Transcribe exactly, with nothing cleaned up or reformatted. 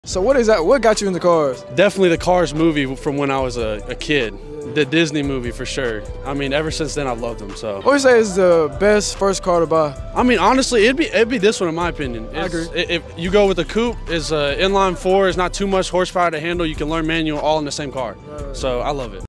So what is that? What got you into cars? Definitely the Cars movie from when I was a, a kid. The Disney movie for sure. I mean, ever since then I've loved them. So. What would you say is the best first car to buy? I mean, honestly, it'd be it'd be this one in my opinion. I agree. If you go with the coupe, is uh, inline four, is not too much horsepower to handle. You can learn manual all in the same car. So I love it.